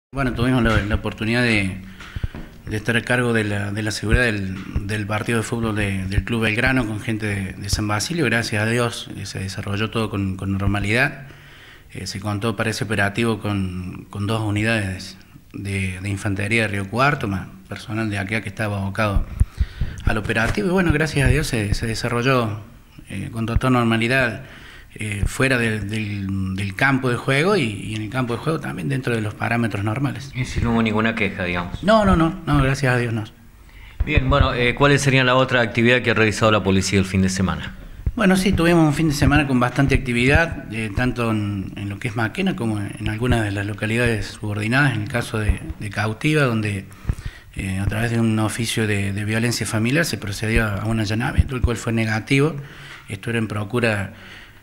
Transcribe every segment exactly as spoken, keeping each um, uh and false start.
Bueno, tuvimos la, la oportunidad de, de estar a cargo de la, de la seguridad del, del partido de fútbol de, del Club Belgrano con gente de, de San Basilio. Gracias a Dios eh, se desarrolló todo con, con normalidad. Eh, se contó para ese operativo con, con dos unidades de, de infantería de Río Cuarto, más personal de acá que estaba abocado al operativo. Y bueno, gracias a Dios se, se desarrolló eh, con total normalidad. Eh, fuera de, del, del campo de juego y, y en el campo de juego también dentro de los parámetros normales. Y si no hubo ninguna queja, digamos. No, no, no, no, gracias a Dios no. Bien, bueno, eh, ¿cuáles serían la otra actividad que ha realizado la policía el fin de semana? Bueno, sí, tuvimos un fin de semana con bastante actividad, eh, tanto en, en lo que es Maquena como en algunas de las localidades subordinadas, en el caso de, de Cautiva, donde eh, a través de un oficio de, de violencia familiar se procedió a un allanamiento, el cual fue negativo. Esto era en procura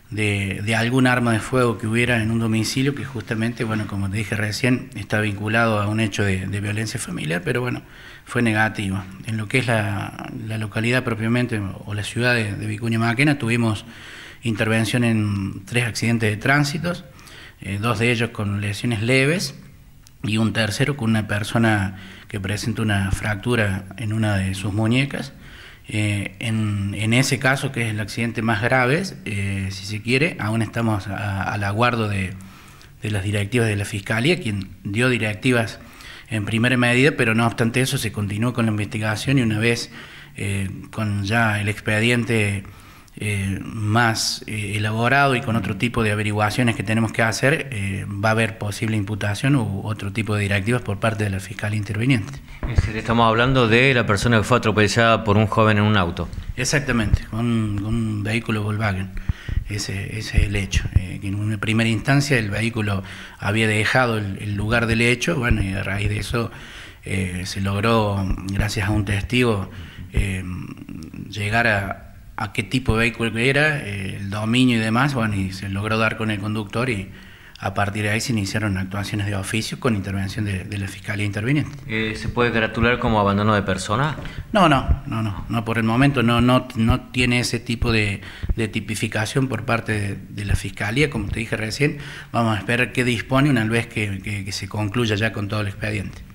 De, de algún arma de fuego que hubiera en un domicilio que justamente, bueno, como te dije recién, está vinculado a un hecho de, de violencia familiar, pero bueno, fue negativo. En lo que es la, la localidad propiamente, o la ciudad de, de Vicuña Maquena, tuvimos intervención en tres accidentes de tránsito, eh, dos de ellos con lesiones leves y un tercero con una persona que presenta una fractura en una de sus muñecas. Eh, en, en ese caso, que es el accidente más grave, eh, si se quiere, aún estamos a, al aguardo de, de las directivas de la Fiscalía, quien dio directivas en primera medida, pero no obstante eso se continuó con la investigación y una vez eh, con ya el expediente eh, más eh, elaborado y con otro tipo de averiguaciones que tenemos que hacer, eh, va a haber posible imputación u otro tipo de directivas por parte de la Fiscalía interviniente. Es decir, estamos hablando de la persona que fue atropellada por un joven en un auto. Exactamente, con, con un vehículo Volkswagen. Ese, ese es el hecho. Eh, que en una primera instancia el vehículo había dejado el, el lugar del hecho, bueno, y a raíz de eso eh, se logró, gracias a un testigo, eh, llegar a, a qué tipo de vehículo era, eh, el dominio y demás, bueno, y se logró dar con el conductor y a partir de ahí se iniciaron actuaciones de oficio con intervención de, de la Fiscalía interviniente. Eh, ¿Se puede gratular como abandono de persona? No, no, no, no, no, por el momento no, no, no tiene ese tipo de, de tipificación por parte de, de la Fiscalía, como te dije recién. Vamos a esperar qué dispone una vez que, que, que se concluya ya con todo el expediente.